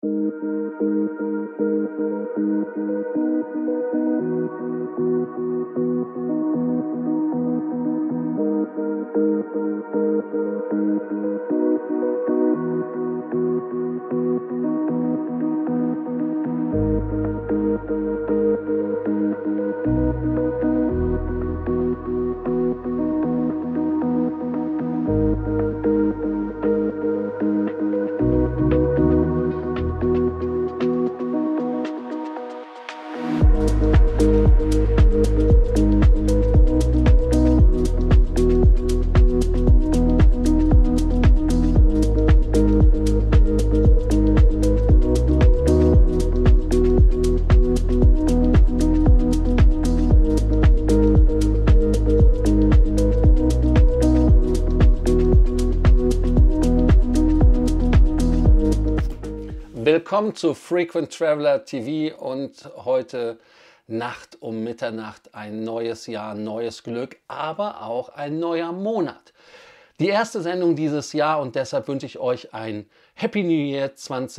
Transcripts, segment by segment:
Willkommen zu Frequent Traveler TV und heute Nacht um Mitternacht ein neues Jahr, neues Glück, aber auch ein neuer Monat. Die erste Sendung dieses Jahr und deshalb wünsche ich euch ein Happy New Year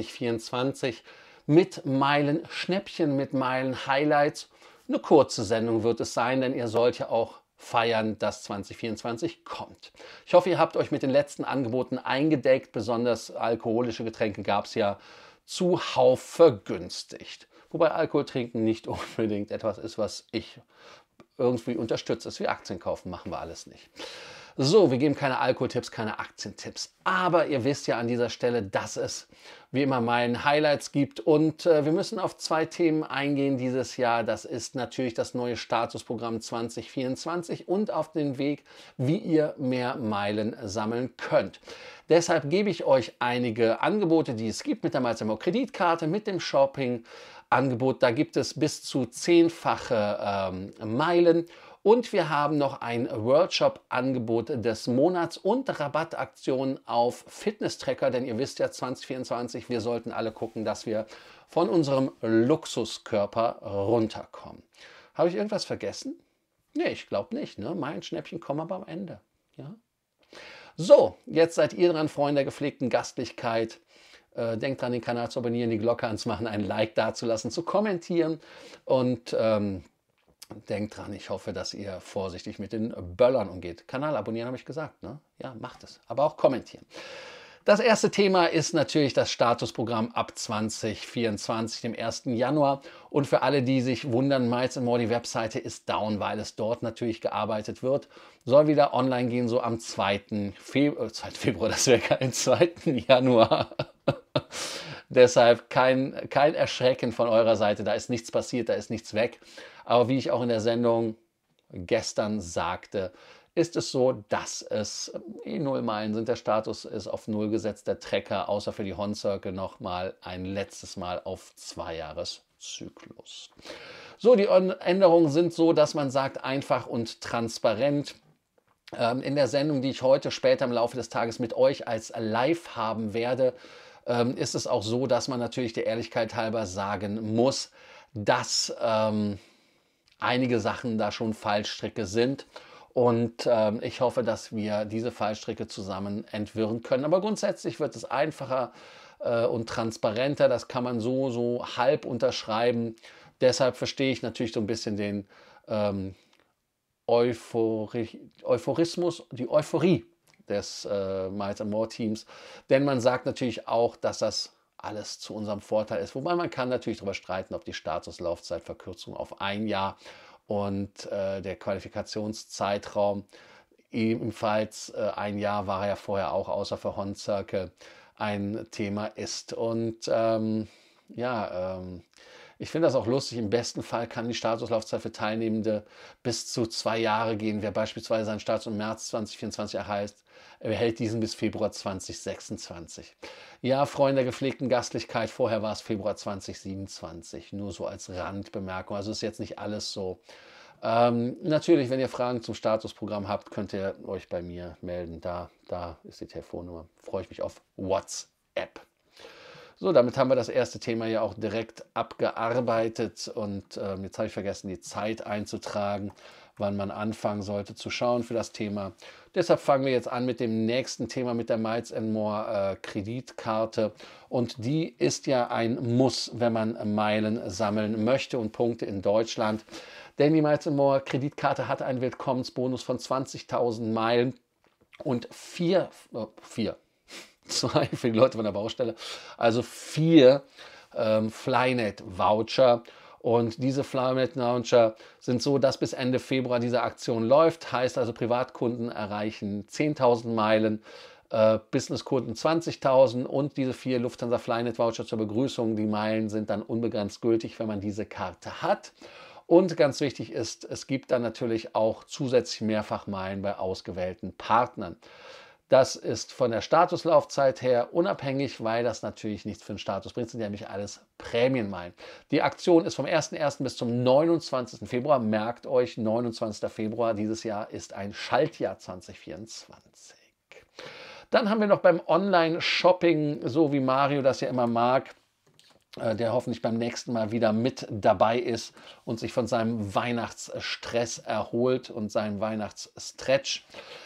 2024 mit Meilen-Schnäppchen, mit Meilen-Highlights. Eine kurze Sendung wird es sein, denn ihr sollt ja auch feiern, dass 2024 kommt. Ich hoffe, ihr habt euch mit den letzten Angeboten eingedeckt. Besonders alkoholische Getränke gab es ja zuhauf vergünstigt. Wobei Alkohol trinken nicht unbedingt etwas ist, was ich irgendwie unterstütze. Es ist wie Aktien kaufen, machen wir alles nicht. So, wir geben keine Alkoholtipps, keine Aktientipps. Aber ihr wisst ja an dieser Stelle, dass es wie immer meinen Highlights gibt. Und wir müssen auf zwei Themen eingehen dieses Jahr. Das ist natürlich das neue Statusprogramm 2024 und auf den Weg, wie ihr mehr Meilen sammeln könnt. Deshalb gebe ich euch einige Angebote, die es gibt mit der Miles & More Kreditkarte, mit dem Shopping-Angebot. Da gibt es bis zu 10-fache Meilen. Und wir haben noch ein Worldshop-Angebot des Monats und Rabattaktionen auf Fitness-Tracker, denn ihr wisst ja, 2024, wir sollten alle gucken, dass wir von unserem Luxuskörper runterkommen. Habe ich irgendwas vergessen? Nee, ich glaube nicht. Ne? Mein Schnäppchen kommen aber am Ende. Ja? So, jetzt seid ihr dran, Freunde der gepflegten Gastlichkeit. Denkt dran, den Kanal zu abonnieren, die Glocke anzumachen, ein Like dazulassen, zu kommentieren und denkt dran, ich hoffe, dass ihr vorsichtig mit den Böllern umgeht. Kanal abonnieren habe ich gesagt, ne? Ja, macht es. Aber auch kommentieren. Das erste Thema ist natürlich das Statusprogramm ab 2024, dem 1. Januar. Und für alle, die sich wundern, Miles & More, die Webseite ist down, weil es dort natürlich gearbeitet wird. Soll wieder online gehen, so am 2. Februar, das wäre kein 2. Januar. Deshalb kein Erschrecken von eurer Seite, da ist nichts passiert, da ist nichts weg. Aber wie ich auch in der Sendung gestern sagte, ist es so, dass es 0 Meilen sind. Der Status ist auf 0 gesetzt, der Tracker, außer für die Horn Circle nochmal ein letztes Mal auf 2-Jahres-Zyklus. So, die Änderungen sind so, dass man sagt, einfach und transparent. In der Sendung, die ich heute später im Laufe des Tages mit euch als live haben werde, ist es auch so, dass man natürlich der Ehrlichkeit halber sagen muss, dass einige Sachen da schon Fallstricke sind. Und ich hoffe, dass wir diese Fallstricke zusammen entwirren können. Aber grundsätzlich wird es einfacher und transparenter. Das kann man so halb unterschreiben. Deshalb verstehe ich natürlich so ein bisschen den Euphorismus, die Euphorie des Miles & More Teams. Denn man sagt natürlich auch, dass das alles zu unserem Vorteil ist. Wobei man kann natürlich darüber streiten, ob die Statuslaufzeitverkürzung auf 1 Jahr und der Qualifikationszeitraum ebenfalls 1 Jahr war er ja vorher auch außer für Horn Circle ein Thema ist. Und ich finde das auch lustig. Im besten Fall kann die Statuslaufzeit für Teilnehmende bis zu 2 Jahre gehen. Wer beispielsweise seinen Status im März 2024 erhält diesen bis Februar 2026. Ja, Freunde der gepflegten Gastlichkeit, vorher war es Februar 2027. Nur so als Randbemerkung. Also ist jetzt nicht alles so. Natürlich, wenn ihr Fragen zum Statusprogramm habt, könnt ihr euch bei mir melden. Da ist die Telefonnummer. Freue ich mich auf WhatsApp. So, damit haben wir das erste Thema ja auch direkt abgearbeitet und jetzt habe ich vergessen, die Zeit einzutragen, wann man anfangen sollte zu schauen für das Thema. Deshalb fangen wir jetzt an mit dem nächsten Thema, mit der Miles More Kreditkarte. Und die ist ja ein Muss, wenn man Meilen sammeln möchte und Punkte in Deutschland. Denn die Miles More Kreditkarte hat einen Willkommensbonus von 20.000 Meilen und zwei für die Leute von der Baustelle, also 4 Flynet-Voucher. Und diese Flynet-Voucher sind so, dass bis Ende Februar diese Aktion läuft. Heißt also, Privatkunden erreichen 10.000 Meilen, Businesskunden 20.000 und diese 4 Lufthansa Flynet-Voucher zur Begrüßung. Die Meilen sind dann unbegrenzt gültig, wenn man diese Karte hat. Und ganz wichtig ist, es gibt dann natürlich auch zusätzlich Mehrfachmeilen bei ausgewählten Partnern. Das ist von der Statuslaufzeit her unabhängig, weil das natürlich nichts für den Status bringt. Das sind nämlich alles Prämienmeilen. Die Aktion ist vom 1.1. bis zum 29. Februar. Merkt euch, 29. Februar dieses Jahr ist ein Schaltjahr 2024. Dann haben wir noch beim Online-Shopping, so wie Mario das ja immer mag, der hoffentlich beim nächsten Mal wieder mit dabei ist und sich von seinem Weihnachtsstress erholt und seinem Weihnachtsstretch.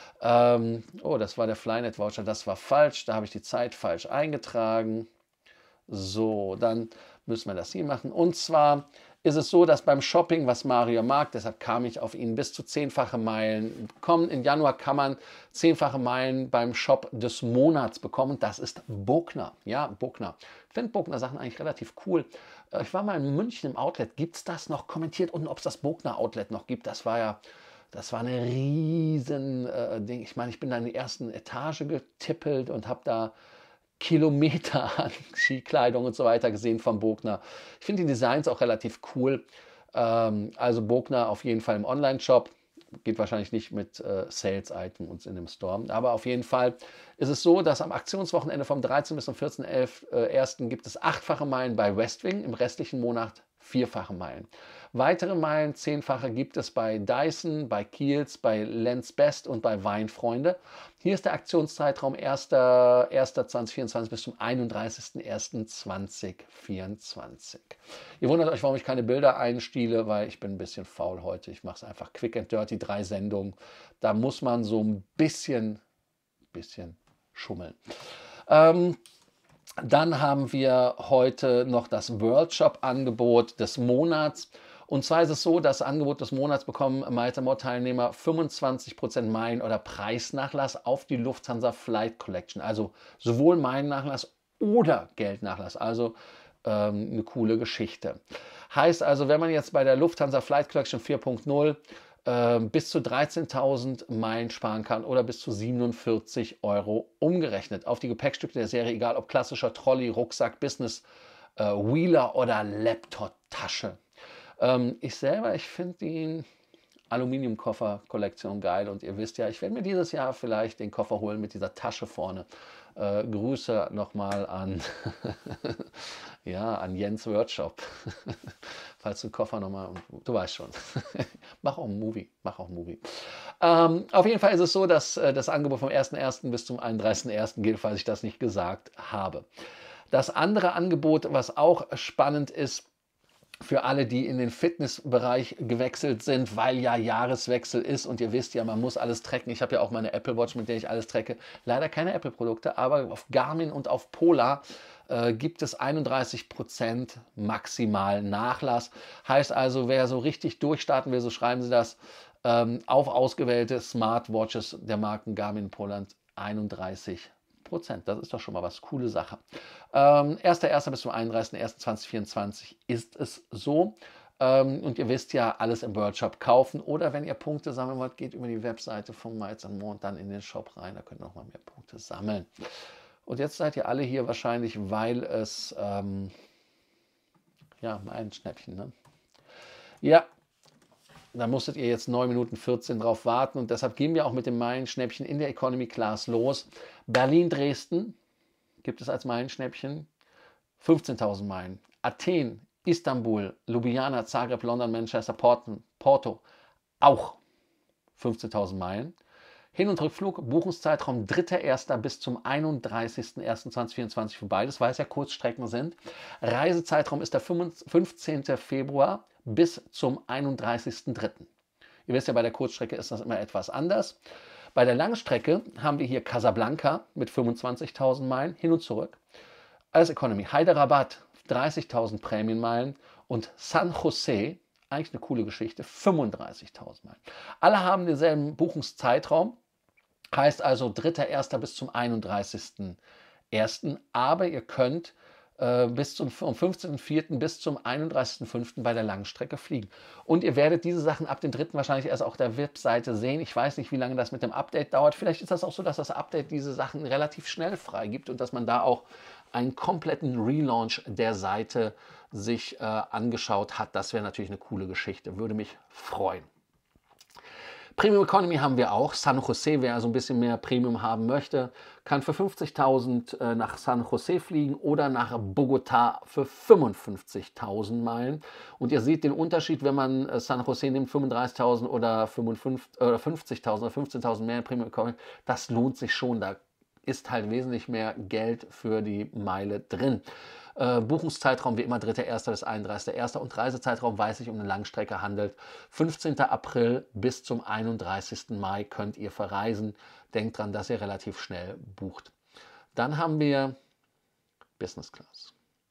Oh, das war der Flynet-Voucher, das war falsch, da habe ich die Zeit falsch eingetragen. So, dann müssen wir das hier machen. Und zwar ist es so, dass beim Shopping, was Mario mag, deshalb kam ich auf ihn, bis zu 10-fache Meilen bekommen. Im Januar kann man 10-fache Meilen beim Shop des Monats bekommen. Das ist Bogner. Ja, Bogner. Ich finde Bogner Sachen eigentlich relativ cool. Ich war mal in München im Outlet. Gibt es das noch? Kommentiert unten, ob es das Bogner Outlet noch gibt. Das war eine riesen Ding. Ich meine, ich bin da in die ersten Etage getippelt und habe da Kilometer an Skikleidung und so weiter gesehen von Bogner. Ich finde die Designs auch relativ cool. Also Bogner auf jeden Fall im Online-Shop. Geht wahrscheinlich nicht mit Sales-Item und in dem Store. Aber auf jeden Fall ist es so, dass am Aktionswochenende vom 13. bis zum 14.01. gibt es 8-fache Meilen bei Westwing, im restlichen Monat 4-fache Meilen. Weitere Meilen, 10-fache, gibt es bei Dyson, bei Kiehl's, bei Lenz Best und bei Weinfreunde. Hier ist der Aktionszeitraum 1.1.2024 bis zum 31.01.2024. Ihr wundert euch, warum ich keine Bilder einstiele, weil ich bin ein bisschen faul heute. Ich mache es einfach quick and dirty, 3 Sendungen. Da muss man so ein bisschen schummeln. Dann haben wir heute noch das World Shop Angebot des Monats. Und zwar ist es so, das Angebot des Monats bekommen Miles More Teilnehmer 25% Meilen- oder Preisnachlass auf die Lufthansa Flight Collection. Also sowohl Meilennachlass oder Geldnachlass. Also eine coole Geschichte. Heißt also, wenn man jetzt bei der Lufthansa Flight Collection 4.0 bis zu 13.000 Meilen sparen kann oder bis zu 47 Euro umgerechnet auf die Gepäckstücke der Serie, egal ob klassischer Trolley, Rucksack, Business, Wheeler oder Laptop-Tasche. Ich finde die Aluminiumkoffer-Kollektion geil und ihr wisst ja, ich werde mir dieses Jahr vielleicht den Koffer holen mit dieser Tasche vorne. Grüße nochmal an, ja, an Jens Workshop. Falls du den Koffer nochmal, du weißt schon. Mach auch ein Movie. Auf jeden Fall ist es so, dass das Angebot vom 1.1. bis zum 31.1. gilt, falls ich das nicht gesagt habe. Das andere Angebot, was auch spannend ist, für alle, die in den Fitnessbereich gewechselt sind, weil ja Jahreswechsel ist und ihr wisst ja, man muss alles tracken. Ich habe ja auch meine Apple Watch, mit der ich alles tracke. Leider keine Apple-Produkte, aber auf Garmin und auf Polar gibt es 31% maximal Nachlass. Heißt also, wer so richtig durchstarten will, so schreiben sie das, auf ausgewählte Smartwatches der Marken Garmin und Polar 31%. Das ist doch schon mal was, coole Sache. 1.1. bis zum 31.01.2024 ist es so. Und ihr wisst ja, alles im World Shop kaufen. Oder wenn ihr Punkte sammeln wollt, geht über die Webseite von Miles More und dann in den Shop rein. Da könnt ihr noch mal mehr Punkte sammeln. Und jetzt seid ihr alle hier wahrscheinlich, weil es, ja, ein Schnäppchen, ne? Ja, da musstet ihr jetzt 9 Minuten 14 drauf warten und deshalb gehen wir auch mit dem Meilenschnäppchen in der Economy Class los. Berlin-Dresden gibt es als Meilenschnäppchen 15.000 Meilen. Athen, Istanbul, Ljubljana, Zagreb, London, Manchester, Porto auch 15.000 Meilen. Hin- und Rückflug, Buchungszeitraum 3.1. bis zum 31.01.2024 für beides, weil es ja Kurzstrecken sind. Reisezeitraum ist der 15. Februar bis zum 31.03. Ihr wisst ja, bei der Kurzstrecke ist das immer etwas anders. Bei der Langstrecke haben wir hier Casablanca mit 25.000 Meilen hin und zurück. Als Economy Hyderabad 30.000 Prämienmeilen und San Jose, eigentlich eine coole Geschichte, 35.000 Meilen. Alle haben denselben Buchungszeitraum, heißt also 3.1. bis zum 31.1., aber ihr könnt vom 15.04. bis zum 31.05. bei der Langstrecke fliegen. Und ihr werdet diese Sachen ab dem 3. wahrscheinlich erst auf der Webseite sehen. Ich weiß nicht, wie lange das mit dem Update dauert. Vielleicht ist das auch so, dass das Update diese Sachen relativ schnell freigibt und dass man da auch einen kompletten Relaunch der Seite sich angeschaut hat. Das wäre natürlich eine coole Geschichte, würde mich freuen. Premium Economy haben wir auch. San Jose, wer also ein bisschen mehr Premium haben möchte, kann für 50.000 nach San Jose fliegen oder nach Bogotá für 55.000 Meilen. Und ihr seht den Unterschied, wenn man San Jose nimmt, 35.000 oder 50.000 oder 15.000 mehr Premium Economy. Das lohnt sich schon. Da ist halt wesentlich mehr Geld für die Meile drin. Buchungszeitraum wie immer 3.1. bis 31.1. und Reisezeitraum, weiß ich, um eine Langstrecke handelt. 15. April bis zum 31. Mai könnt ihr verreisen. Denkt dran, dass ihr relativ schnell bucht. Dann haben wir Business Class.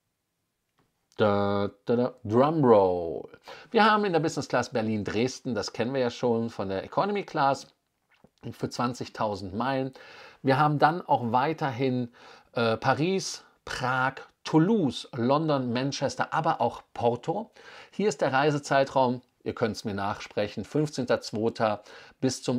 Drumroll. Wir haben in der Business Class Berlin-Dresden, das kennen wir ja schon von der Economy Class, für 20.000 Meilen. Wir haben dann auch weiterhin Paris, Prag, Toulouse, London, Manchester, aber auch Porto. Hier ist der Reisezeitraum, ihr könnt es mir nachsprechen, 15.02. bis zum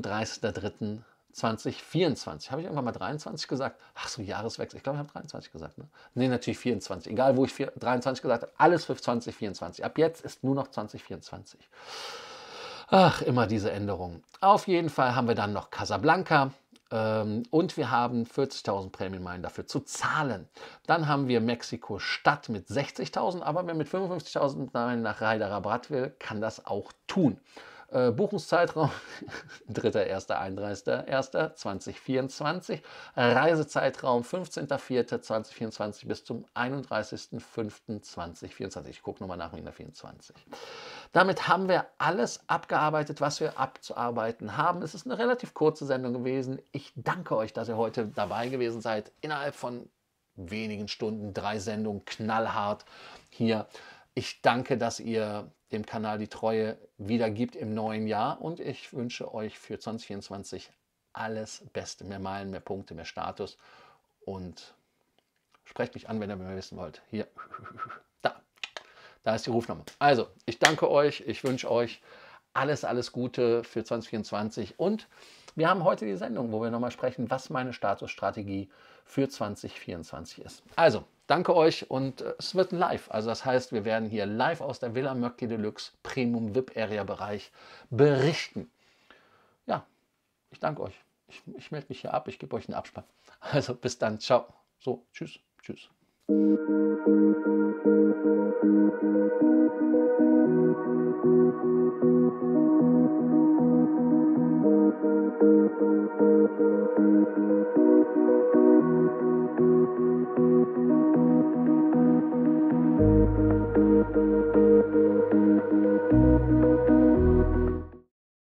31.03.2024. Habe ich irgendwann mal 23 gesagt? Ach so, Jahreswechsel. Ich glaube, ich habe 23 gesagt. Ne, nee, natürlich 24. Egal, wo ich 23 gesagt habe, alles für 2024. Ab jetzt ist nur noch 2024. Ach, immer diese Änderungen. Auf jeden Fall haben wir dann noch Casablanca. Und wir haben 40.000 Prämienmeilen dafür zu zahlen. Dann haben wir Mexiko-Stadt mit 60.000, aber wer mit 55.000 Meilen nach Hyderabad will, kann das auch tun. Buchungszeitraum 3.1., 31.1.2024. Reisezeitraum 15.04.2024 bis zum 31.05.2024. Ich gucke nochmal nach wegen der 24. Damit haben wir alles abgearbeitet, was wir abzuarbeiten haben. Es ist eine relativ kurze Sendung gewesen. Ich danke euch, dass ihr heute dabei gewesen seid. Innerhalb von wenigen Stunden 3 Sendungen, knallhart hier. Ich danke, dass ihr dem Kanal die Treue wiedergibt im neuen Jahr und ich wünsche euch für 2024 alles Beste. Mehr Meilen, mehr Punkte, mehr Status und sprecht mich an, wenn ihr mehr wissen wollt. Hier, da ist die Rufnummer. Also, ich danke euch, ich wünsche euch alles Gute für 2024 und wir haben heute die Sendung, wo wir nochmal sprechen, was meine Statusstrategie für 2024 ist. Also, danke euch und es wird ein Live. Also das heißt, wir werden hier live aus der Villa Möcki Deluxe Premium VIP Area Bereich berichten. Ja, ich danke euch. Ich melde mich hier ab, ich gebe euch einen Abspann. Also bis dann, ciao. So, tschüss, tschüss.